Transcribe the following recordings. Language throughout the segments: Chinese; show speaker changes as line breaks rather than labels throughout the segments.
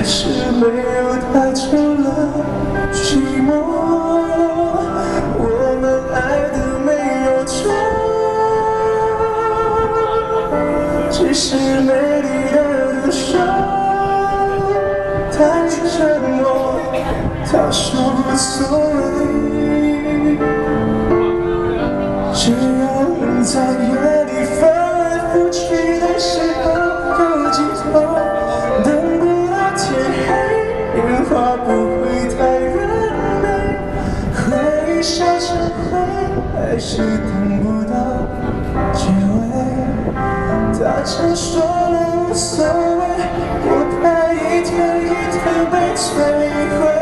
是没有太久了寂寞，我们爱的没有错，只是美丽的独秀太沉默，他说无所谓，只要能在夜里翻来覆去的时候有寄托。 烟花不会太完美，回忆烧成灰，还是等不到结尾。他曾说了无所谓，我怕一天一天被摧毁。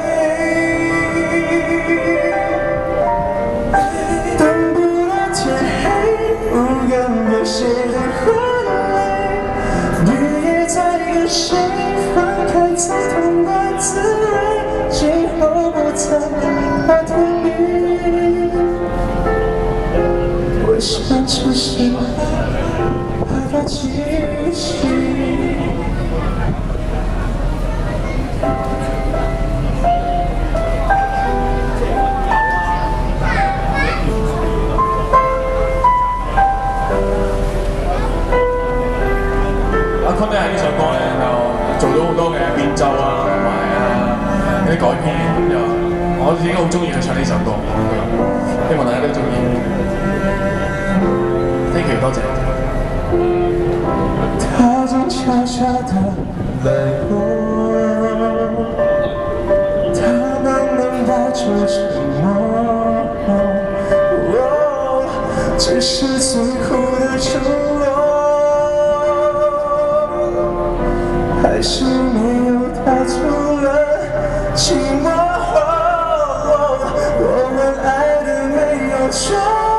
等不到天黑，不敢流血的眼泪，雨也在跟谁分开刺痛的。 滋味，今后不再怕甜蜜。我想只是害怕继续。
阿坤咧喺呢首歌咧就做咗好多嘅變奏啊。 啲改編又，我自己好中意佢唱呢首歌，希望大家都中意。Thank you， 多謝。
他正悄悄地来过，他慢慢带着沉默，只是最后的承诺，还是没有踏出了。 寂寞，我们爱的没有错，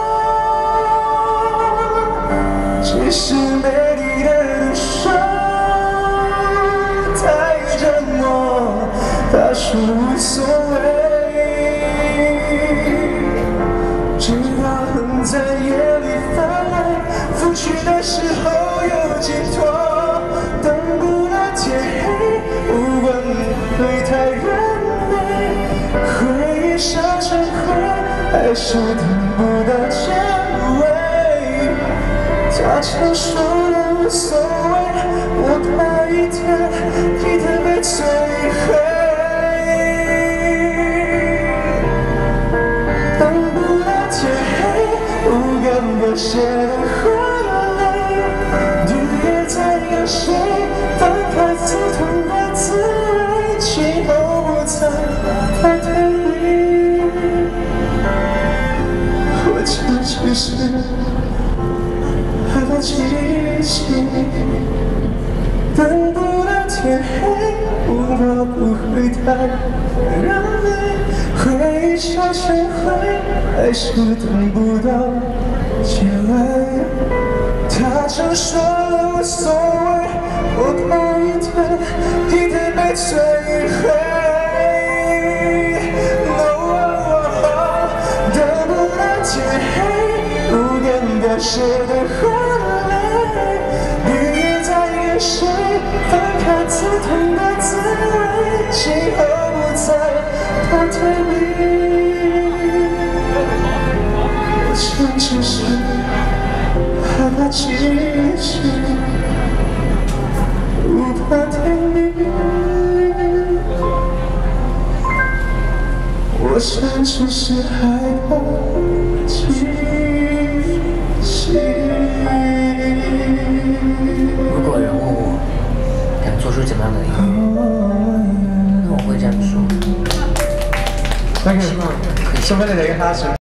只是美丽的独秀太折磨。他说无所谓，直到恨在夜里翻来覆去的时候有寄托。等不到天黑，无关会太远。 回忆烧成灰，还是等不到结尾。他曾说了无所谓，我怕一天一天被摧毁。等不到天黑，不敢流血的眼泪，雨也在跟谁分开刺痛的滋味，今后不再太甜蜜。 只是害怕继续，等不到天黑，不怕不会太让泪，回忆烧成灰，还是等不到结尾。他曾说了无所谓，我怕一天一天被摧毁。 流血的眼泪，雨也在跟谁分开刺痛的滋味，今后不再怕甜蜜。我想只是害怕继续，不怕甜蜜。我想只是害怕继续。
如果有人问我敢做出怎么样的音乐，那我会这样说。希望可以。
送给你哋嘅花絮。